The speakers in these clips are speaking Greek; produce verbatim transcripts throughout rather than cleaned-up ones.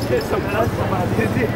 Και στο περάσει το μάτι, έτσι.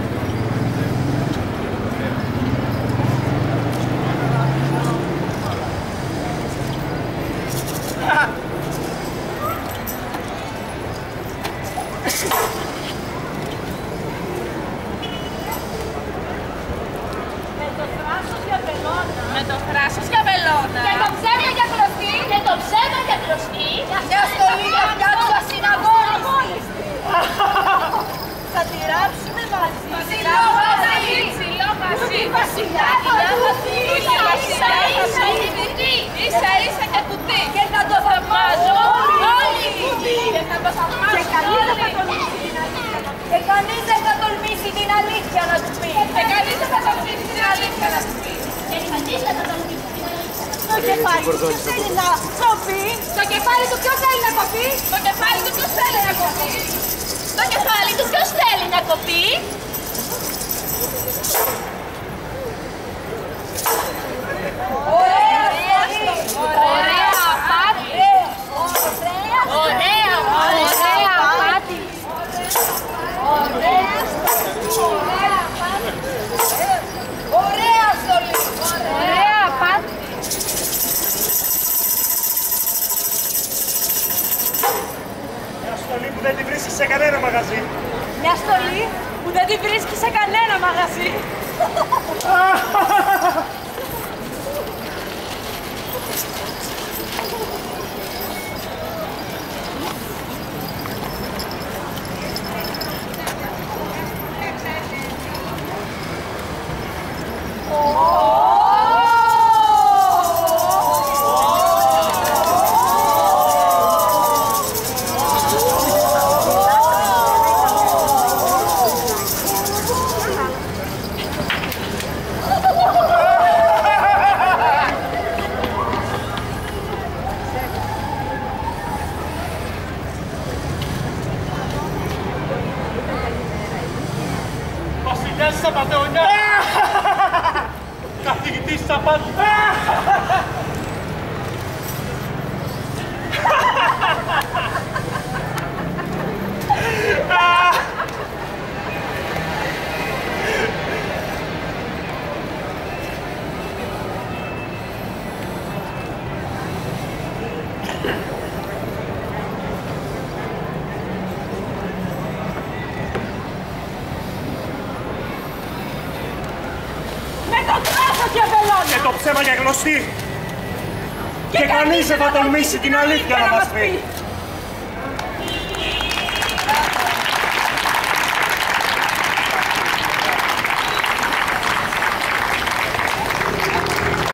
Με το θράσος για βελόνα. Και το ψέμα για κλωστή. Και το ψέμα για κλωστή. Μια στολή για πιάτου ασυναγώνιστη. Θα τη ράψουμε μαζί. Ψηλό μαζί. Ψηλό μαζί. Βασιλιά μαζί. Ίσα ίσα η κουτί. Ίσα ίσα και κουτί. Και θα το θαυμάζω όλοι. Και θα το θαυμάζω όλοι. Και κανείς δεν θα τολμήσει την αλήθεια να του πει. Και κανείς δεν θα τολμήσει την αλήθεια να του πει. Και κανείς δεν θα τολμήσει την αλήθεια. Το κεφάλι του ποιος θέλει να κοπεί. Το κεφάλι του ποιος θέλει να κοπεί. Το κεφάλι του ποιος θέλει να κοπεί. Το κεφάλι του ποιος θέλει να κοπεί. Ωραία στολή. Ωραία απάτη. Ωραία. Ωραία απάτη. Ωραία στολή. Ωραία στολή. Ωραία απάτη. Μια στολή που δεν τη βρίσκεις σε κανένα μαγαζί. Μια στολή που δεν τη βρίσκει σε κανένα μαγαζί. Βασιλιάς της Απατεωνιάς. Καθηγητής της Απάτης. Και το ψέμα για γνωστή. Και, και κανείς δεν θα τολμήσει την αλήθεια να μας πει.